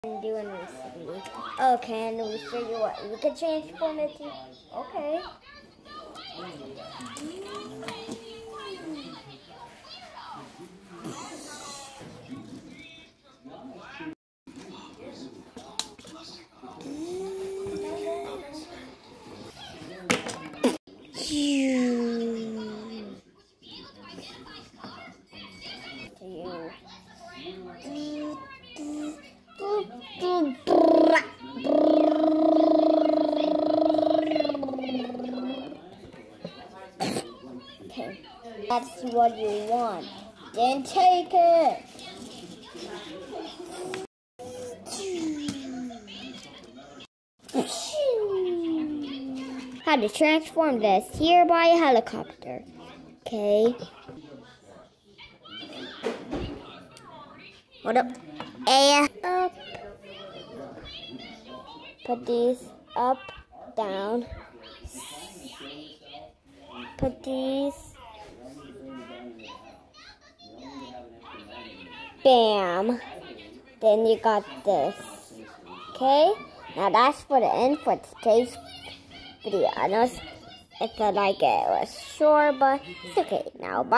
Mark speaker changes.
Speaker 1: Doing recently. Okay, and we show you what you can transform it to. Okay. Okay, that's what you want. Then take it. How to transform this here by a helicopter. Okay. Hold up. And up. Put these up, down. Put these. Bam. Then you got this. Okay? Now that's for the end for today's video. I know it's like it was short, but it's okay now. Bye.